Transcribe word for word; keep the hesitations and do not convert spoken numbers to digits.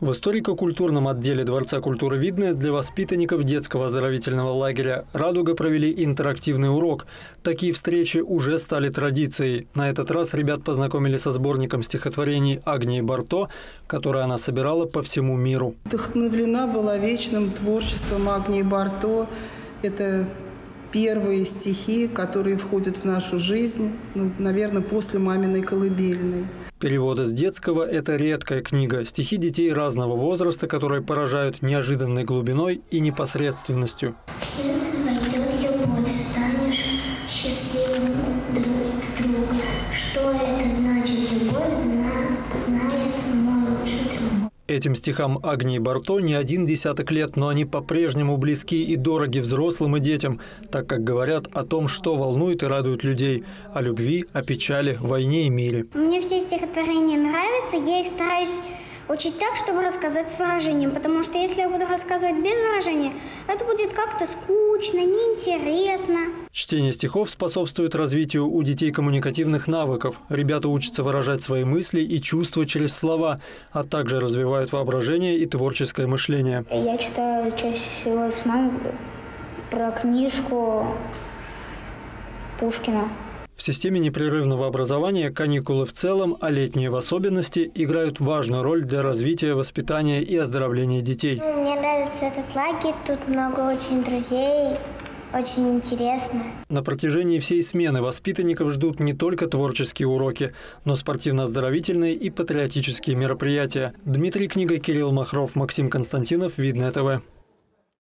В историко-культурном отделе Дворца культуры Видное для воспитанников детского оздоровительного лагеря «Радуга» провели интерактивный урок. Такие встречи уже стали традицией. На этот раз ребят познакомили со сборником стихотворений Агнии Барто, которое она собирала по всему миру. Вдохновлена была вечным творчеством Агнии Барто. Это первые стихи, которые входят в нашу жизнь, ну, наверное, после «Маминой колыбельной». Переводы с детского – это редкая книга. Стихи детей разного возраста, которые поражают неожиданной глубиной и непосредственностью. В сердце войдет любовь, станешь счастливым друг. Что это значит любовь, знает мой лучший друг. Этим стихам Агнии Барто не один десяток лет, но они по-прежнему близки и дороги взрослым и детям, так как говорят о том, что волнует и радует людей, о любви, о печали, войне и мире. Мне все стихотворения нравятся, я их стараюсь учить так, чтобы рассказать с выражением, потому что если я буду рассказывать без выражения, это будет как-то скучно, неинтересно. Чтение стихов способствует развитию у детей коммуникативных навыков. Ребята учатся выражать свои мысли и чувства через слова, а также развивают воображение и творческое мышление. Я читаю чаще всего с мамой про книжку Пушкина. В системе непрерывного образования каникулы в целом, а летние в особенности, играют важную роль для развития, воспитания и оздоровления детей. Мне нравится этот лагерь, тут много очень друзей, очень интересно. На протяжении всей смены воспитанников ждут не только творческие уроки, но спортивно-оздоровительные и патриотические мероприятия. Дмитрий Книга, Кирилл Махров, Максим Константинов, Видное ТВ.